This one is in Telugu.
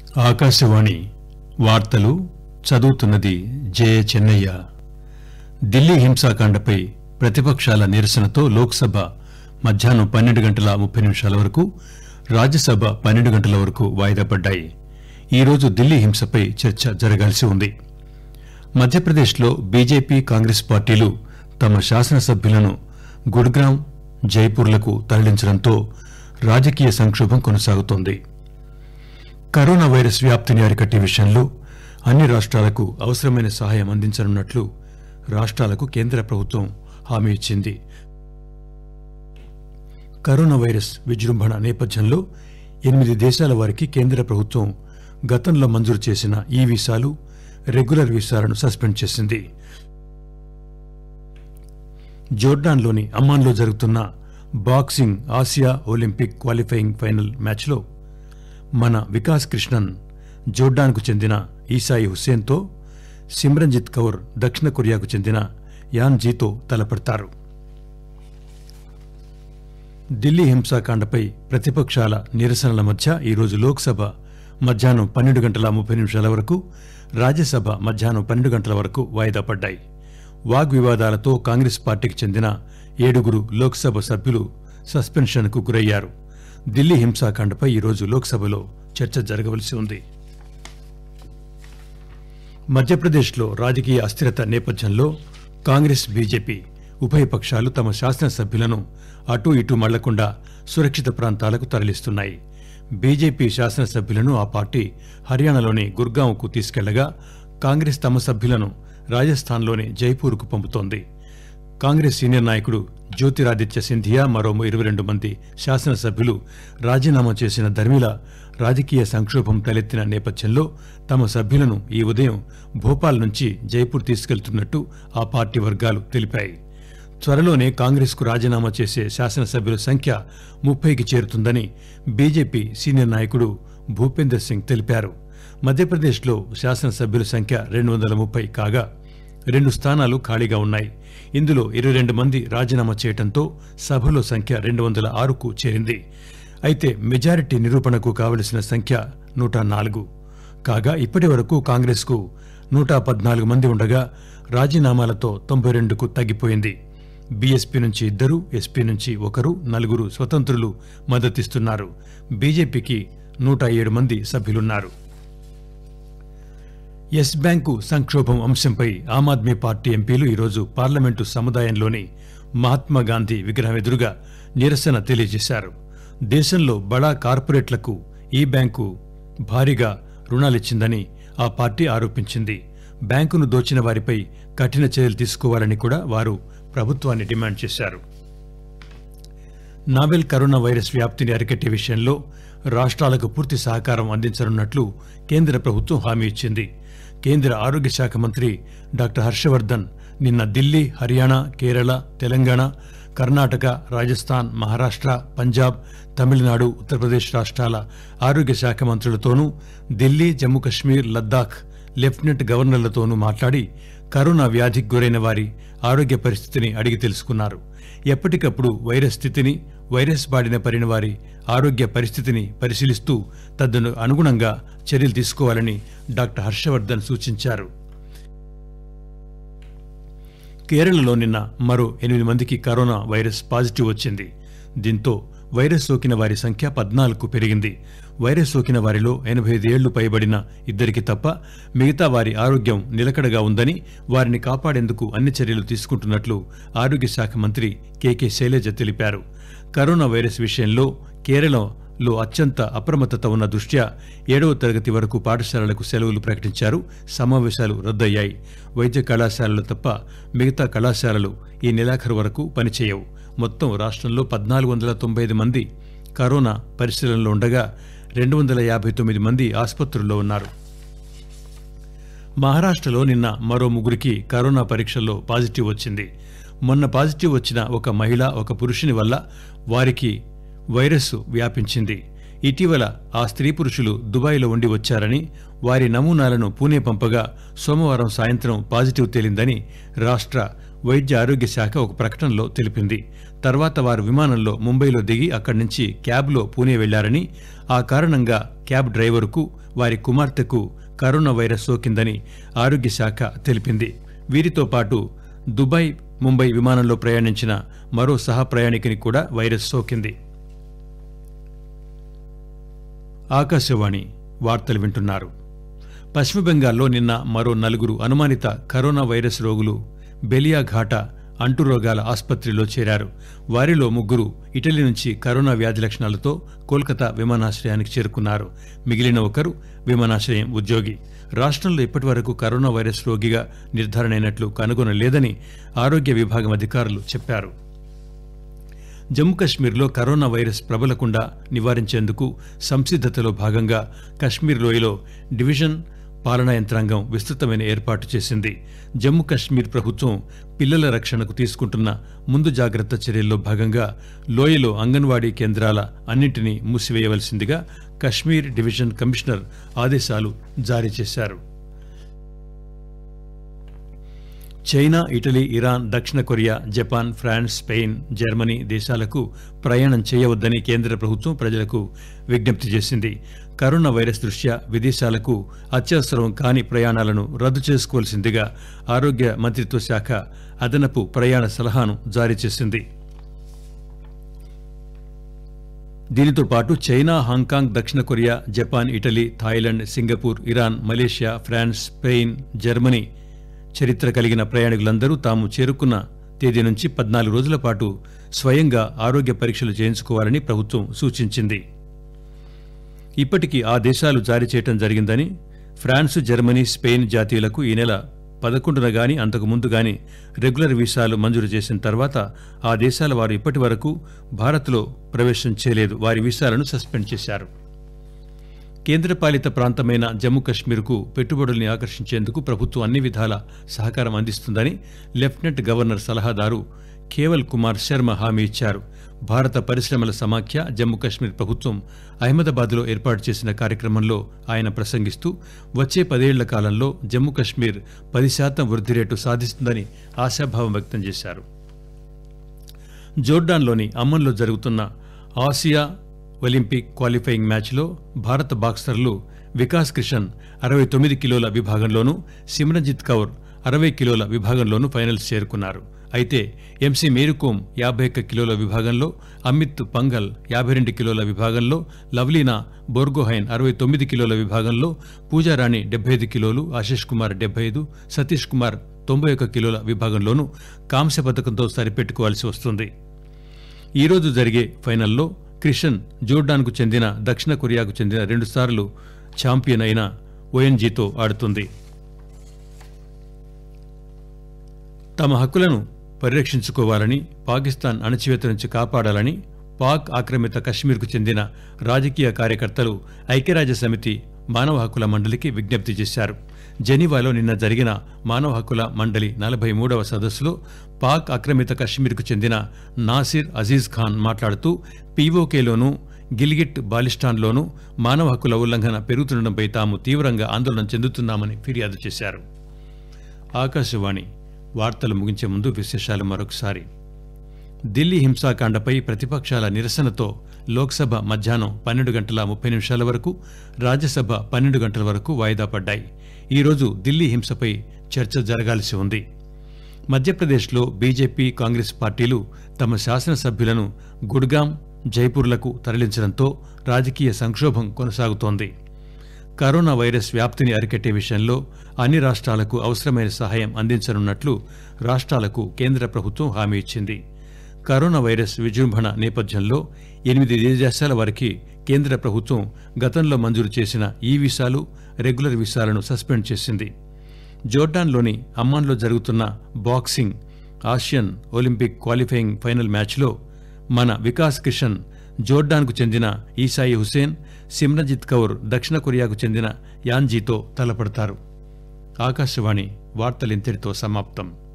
ఆకాశవాణి వార్తలు చదువుతున్నది జె చెన్నయ్య. ఢిల్లీ హింసాకాండపై ప్రతిపక్షాల నిరసనతో లోక్సభ మధ్యాహ్నం 12 గంటల 30 నిమిషాల వరకు, రాజ్యసభ 12 గంటల వరకు వాయిదా పడ్డాయి. ఈరోజు ఢిల్లీ హింసపై చర్చ జరగాల్సి ఉంది. మధ్యప్రదేశ్లో బీజేపీ, కాంగ్రెస్ పార్టీలు తమ శాసనసభ్యులను గురుగ్రాం, జైపూర్లకు తరలించడంతో రాజకీయ సంక్షోభం కొనసాగుతోంది. కరోనా వైరస్ వ్యాప్తిని అరికట్టే విషయంలో అన్ని రాష్ట్రాలకు అవసరమైన సహాయం అందించనున్నట్లు రాష్ట్రాలకు కేంద్ర ప్రభుత్వం హామీ ఇచ్చింది. కరోనా వైరస్ విజృంభణ నేపథ్యంలో 8 దేశాల వారికి కేంద్ర ప్రభుత్వం గతంలో మంజూరు చేసిన ఈ వీసాలు, రెగ్యులర్ వీసాలను సస్పెండ్ చేసింది. జోర్డాన్లోని అమ్మాన్లో జరుగుతున్న boxing Asia Olympic qualifying final మ్యాచ్లో మన వికాస్ కృష్ణన్ జోర్డాన్కు చెందిన ఈసాయి హుస్సేన్తో, సిమ్రన్జిత్ కౌర్ దక్షిణ కొరియాకు చెందిన యాన్ జీతో తలపడతారు. ఢిల్లీ హింసాకాండపై ప్రతిపక్షాల నిరసనల మధ్య ఈరోజు లోక్సభ మధ్యాహ్నం 12 గంటల 30 నిమిషాల వరకు, రాజ్యసభ మధ్యాహ్నం 12 గంటల వరకు వాయిదా పడ్డాయి. వాగ్వివాదాలతో కాంగ్రెస్ పార్టీకి చెందిన 7 లోక్సభ సభ్యులు సస్పెన్షన్కు గురయ్యారు. ఢిల్లీ హింసాకాండపై ఈరోజు లోక్సభలో చర్చ జరగవలసి ఉంది. మధ్యప్రదేశ్లో రాజకీయ అస్థిరత నేపథ్యంలో కాంగ్రెస్, బీజేపీ ఉభయ పక్షాలు తమ శాసనసభ్యులను అటూ ఇటూ మళ్లకుండా సురక్షిత ప్రాంతాలకు తరలిస్తున్నాయి. బీజేపీ శాసనసభ్యులను ఆ పార్టీ హర్యానాలోని గుర్గాంకు తీసుకెళ్లగా, కాంగ్రెస్ తమ సభ్యులను రాజస్థాన్లోని జైపూర్కు పంపుతోంది. కాంగ్రెస్ సీనియర్ నాయకుడు జ్యోతిరాదిత్య సింధియా, మరో 22 మంది శాసనసభ్యులు రాజీనామా చేసిన దర్మిల రాజకీయ సంక్షోభం తలెత్తిన నేపథ్యంలో తమ సభ్యులను ఈ ఉదయం భోపాల్ నుంచి జైపూర్ తీసుకెళ్తున్నట్టు ఆ పార్టీ వర్గాలు తెలిపాయి. త్వరలోనే కాంగ్రెస్కు రాజీనామా చేసే శాసనసభ్యుల సంఖ్య 30కి చేరుతుందని బీజేపీ సీనియర్ నాయకుడు భూపేందర్ సింగ్ తెలిపారు. మధ్యప్రదేశ్లో శాసనసభ్యుల సంఖ్య 230 కాగా 2 స్థానాలు ఖాళీగా ఉన్నాయి. ఇందులో 22 మంది రాజీనామా చేయడంతో సభలో సంఖ్య 206కు చేరింది. అయితే మెజారిటీ నిరూపణకు కావలసిన సంఖ్య 104 కాగా ఇప్పటి వరకు కాంగ్రెస్కు 114 మంది ఉండగా రాజీనామాలతో 92కు తగ్గిపోయింది. బీఎస్పీ నుంచి 2, ఎస్పీ నుంచి 1, 4 స్వతంత్రులు మద్దతిస్తున్నారు. బీజేపీకి 107 మంది సభ్యులున్నారు. ఎస్ బ్యాంకు సంక్షోభం అంశంపై ఆమ్ ఆద్మీ పార్టీ ఎంపీలు ఈరోజు పార్లమెంటు సముదాయంలోని మహాత్మాగాంధీ విగ్రహం ఎదురుగా నిరసన తెలియజేశారు. దేశంలో బడా కార్పొరేట్లకు ఈ బ్యాంకు భారీగా రుణాలిచ్చిందని ఆ పార్టీ ఆరోపించింది. బ్యాంకును దోచిన వారిపై కఠిన చర్యలు తీసుకోవాలని కూడా వారు ప్రభుత్వాన్ని డిమాండ్ చేశారు. నావెల్ కరోనా వైరస్ వ్యాప్తిని అరికట్టే విషయంలో రాష్ట్రాలకు పూర్తి సహకారం అందించనున్నట్లు కేంద్ర ప్రభుత్వం హామీ ఇచ్చింది. కేంద్ర ఆరోగ్య శాఖ మంత్రి డాక్టర్ హర్షవర్ధన్ నిన్న ఢిల్లీ, హర్యానా, కేరళ, తెలంగాణ, కర్ణాటక, రాజస్థాన్, మహారాష్ట్ర, పంజాబ్, తమిళనాడు, ఉత్తరప్రదేశ్ రాష్ట్రాల ఆరోగ్య శాఖ మంత్రులతోనూ, ఢిల్లీ, జమ్మూ కశ్మీర్, లద్దాఖ్ లెఫ్టినెంట్ గవర్నర్లతోనూ మాట్లాడి కరోనా వ్యాధికి గురైన వారి ఆరోగ్య పరిస్థితిని అడిగి తెలుసుకున్నారు. ఎప్పటికప్పుడు వైరస్ స్థితిని, వైరస్ బారిన పడిన వారి ఆరోగ్య పరిస్థితిని పరిశీలిస్తూ తదను అనుగుణంగా చర్యలు తీసుకోవాలని డాక్టర్ హర్షవర్ధన్ సూచించారు. కేరళలో నిన్న మరో 8 మందికి కరోనా వైరస్ పాజిటివ్ వచ్చింది. దీంతో వైరస్ సోకిన వారి సంఖ్య 14కు పెరిగింది. వైరస్ సోకిన వారిలో 85 ఏళ్లు పైబడిన 2కి తప్ప మిగతా వారి ఆరోగ్యం నిలకడగా ఉందని, వారిని కాపాడేందుకు అన్ని చర్యలు తీసుకుంటున్నట్లు ఆరోగ్య శాఖ మంత్రి కె శైలజ తెలిపారు. కరోనా వైరస్ విషయంలో కేరళలో అత్యంత అప్రమత్తత ఉన్న దృష్ట్యా 7వ తరగతి వరకు పాఠశాలలకు సెలవులు ప్రకటించారు. సమావేశాలు రద్దయ్యాయి. వైద్య కళాశాలలు తప్ప మిగతా కళాశాలలు ఈ నెలాఖరు వరకు పనిచేయవు. మొత్తం రాష్ట్రంలో 1495 మంది కరోనా పరిశీలనలో ఉండగా 259 మంది ఆసుపత్రుల్లో ఉన్నారు. మహారాష్ట్రలో నిన్న మరో 3కి కరోనా పరీక్షల్లో పాజిటివ్ వచ్చింది. మొన్న పాజిటివ్ వచ్చిన ఒక మహిళ, ఒక పురుషుని వల్ల వారికి వైరస్ వ్యాపించింది. ఇటీవల ఆ స్త్రీ పురుషులు దుబాయ్లో ఉండి వచ్చారని, వారి నమూనాలను పూణే పంపగా సోమవారం సాయంత్రం పాజిటివ్ తేలిందని రాష్ట్ర వైద్య ఆరోగ్య శాఖ ఒక ప్రకటనలో తెలిపింది. తర్వాత వారు విమానంలో ముంబైలో దిగి అక్కడి నుంచి క్యాబ్లో పూణే వెళ్లారని, ఆ కారణంగా క్యాబ్ డ్రైవరుకు వారి కుమార్తెకు కరోనా వైరస్ సోకిందని ఆరోగ్య శాఖ తెలిపింది. వీరితో పాటు దుబాయ్, ముంబై విమానంలో ప్రయాణించిన మరో సహ ప్రయాణికుని కూడా వైరస్ సోకింది. ఆకాశవాణి వార్తలు వింటున్నారు. పశ్చిమ బెంగాల్లో నిన్న మరో 4 అనుమానిత కరోనా వైరస్ రోగులు బెలియాఘాట అంటురోగాల ఆసుపత్రిలో చేరారు. వారిలో 3 ఇటలీ నుంచి కరోనా వ్యాధి లక్షణాలతో కోల్కతా విమానాశ్రయానికి చేరుకున్నారు. మిగిలిన ఒకరు విమానాశ్రయం ఉద్యోగి. రాష్ట్రంలో ఇప్పటివరకు కరోనా వైరస్ రోగిగా నిర్ధారణైనట్లు కనుగొనలేదని ఆరోగ్య విభాగం అధికారులు చెప్పారు. జమ్మూ కశ్మీర్లో కరోనా వైరస్ ప్రబలకుండా నివారించేందుకు సంసిద్దతలో భాగంగా కశ్మీర్ లోయలో డివిజన్ పాలనా యంత్రాంగం విస్తృతమైన ఏర్పాటు చేసింది. జమ్మూ కశ్మీర్ ప్రభుత్వం పిల్లల రక్షణకు తీసుకుంటున్న ముందు జాగ్రత్త చర్యల్లో భాగంగా లోయలో అంగన్వాడీ కేంద్రాల అన్నింటినీ మూసివేయవలసిందిగా కశ్మీర్ డివిజన్ కమిషనర్ ఆదేశాలు జారీ చేశారు. చైనా, ఇటలీ, ఇరాన్, దక్షిణ Korea, Japan, France, Spain, Germany దేశాలకు ప్రయాణం చేయవద్దని కేంద్ర ప్రభుత్వం ప్రజలకు విజ్ఞప్తి చేసింది. కరోనా వైరస్ దృష్ట్యా విదేశాలకు అత్యవసరం కాని ప్రయాణాలను రద్దు చేసుకోవాల్సిందిగా ఆరోగ్య మంత్రిత్వ శాఖ అదనపు ప్రయాణ సలహాను జారీ చేసింది. దీనితో పాటు చైనా, హాంకాంగ్, దక్షిణ Korea, Japan, Italy, Thailand, Singapore, Iran, Malaysia, France, Spain, Germany చరిత్ర కలిగిన ప్రయాణికులందరూ తాము చేరుకున్న తేదీ నుంచి 14 రోజుల పాటు స్వయంగా ఆరోగ్య పరీక్షలు చేయించుకోవాలని ప్రభుత్వం సూచించింది. ఇప్పటికీ ఆ దేశాలు జారీ చేయడం జరిగిందని, ఫ్రాన్స్, జర్మనీ, స్పెయిన్ జాతీయులకు ఈ నెల 11న గాని అంతకు ముందు గాని రెగ్యులర్ వీసాలు మంజూరు చేసిన తర్వాత ఆ దేశాల వారు ఇప్పటి వరకు భారత్లో ప్రవేశం చేయలేదు. వారి వీసాలను సస్పెండ్ చేశారు. కేంద్రపాలిత ప్రాంతమైన జమ్మూ కశ్మీర్కు పెట్టుబడుల్ని ఆకర్షించేందుకు ప్రభుత్వం అన్ని విధాల సహకారం అందిస్తుందని లెఫ్టినెంట్ గవర్నర్ సలహాదారు కేవల్ కుమార్ శర్మ హామీ ఇచ్చారు. భారత పరిశ్రమల సమాఖ్య, జమ్మూ కశ్మీర్ ప్రభుత్వం అహ్మదాబాద్లో ఏర్పాటు చేసిన కార్యక్రమంలో ఆయన ప్రసంగిస్తూ వచ్చే 10 ఏళ్ల కాలంలో జమ్మూ కశ్మీర్ 10% వృద్ధి రేటు సాధిస్తుందని ఆశాభావం వ్యక్తం చేశారు. జోర్డాన్లోని అమ్మన్లో జరుగుతున్న ఆసియా ఒలింపిక్ క్వాలిఫైయింగ్ మ్యాచ్లో భారత బాక్సర్లు వికాస్ కిషన్ 69 కిలోల విభాగంలోనూ, సిమ్రన్జిత్ కౌర్ 60 కిలోల విభాగంలోనూ ఫైనల్స్ చేరుకున్నారు. అయితే ఎంసీ మేరీకోమ్ 51 కిలోల విభాగంలో, అమిత్ పంగల్ 52 కిలోల విభాగంలో, లవ్లీనా బోర్గోహైన్ 69 కిలోల విభాగంలో, పూజారాణి 75 కిలోలు, ఆశిష్ కుమార్ 75, సతీష్ కుమార్ 91 కిలోల విభాగంలోనూ కాంస్య పథకంతో సరిపెట్టుకోవాల్సి వస్తుంది. ఈరోజు జరిగే ఫైనల్లో క్రిషన్ జోర్డాన్కు చెందిన, దక్షిణ కొరియాకు చెందిన 2 సార్లు ఛాంపియన్ అయిన ఓఎన్జీతో ఆడుతుంది. తమ హక్కులను పరిరక్షించుకోవాలని, పాకిస్తాన్ అణచివేత నుంచి కాపాడాలని పాక్ ఆక్రమిత కశ్మీర్కు చెందిన రాజకీయ కార్యకర్తలు ఐక్యరాజ్యసమితి మానవ హక్కుల మండలికి విజ్ఞప్తి చేశారు. జెనీవాలో నిన్న జరిగిన మానవ హక్కుల మండలి 43వ సదస్సులో పాక్ ఆక్రమిత కశ్మీర్కు చెందిన నాసిర్ అజీజ్ ఖాన్ మాట్లాడుతూ పీఓకేలోనూ, గిల్గిట్ బాలిస్టాన్లోనూ మానవ హక్కుల ఉల్లంఘన పెరుగుతుండటంపై తాము తీవ్రంగా ఆందోళన చెందుతున్నామని ఫిర్యాదు చేశారు. ఆకాశవాణి వార్తలు ముగించే ముందు విశేషాలు మరొకసారి. ఢిల్లీ హింసాకాండపై ప్రతిపక్షాల నిరసనతో లోక్సభ మధ్యాహ్నం 12 గంటల 30 నిమిషాల వరకు, రాజ్యసభ 12 గంటల వరకు వాయిదా పడ్డాయి. ఈరోజు ఢిల్లీ హింసపై చర్చ జరగాల్సి ఉంది. మధ్యప్రదేశ్లో బీజేపీ, కాంగ్రెస్ పార్టీలు తమ శాసనసభ్యులను గుడ్గాం, జైపూర్లకు తరలించడంతో రాజకీయ సంక్షోభం కొనసాగుతోంది. కరోనా వైరస్ వ్యాప్తిని అరికట్టే విషయంలో అన్ని రాష్ట్రాలకు అవసరమైన సహాయం అందించనున్నట్లు రాష్ట్రాలకు కేంద్ర ప్రభుత్వం హామీ ఇచ్చింది. కరోనా వైరస్ విజృంభణ నేపథ్యంలో 8 దేశాల వారికి కేంద్ర ప్రభుత్వం గతంలో మంజూరు చేసిన ఈ వీసాలు, రెగ్యులర్ వీసాలను సస్పెండ్ చేసింది. జోర్డాన్లోని అమ్మాన్లో జరుగుతున్న boxing Asian Olympic qualifying final మ్యాచ్లో మన వికాస్ కిషన్ జోర్డాన్కు చెందిన ఈసాయి హుసేన్, సిమ్రన్జిత్ కౌర్ దక్షిణ కొరియాకు చెందిన యాన్జీతో తలపడతారు. ఆకాశవాణి వార్తలింతటితో సమాప్తం.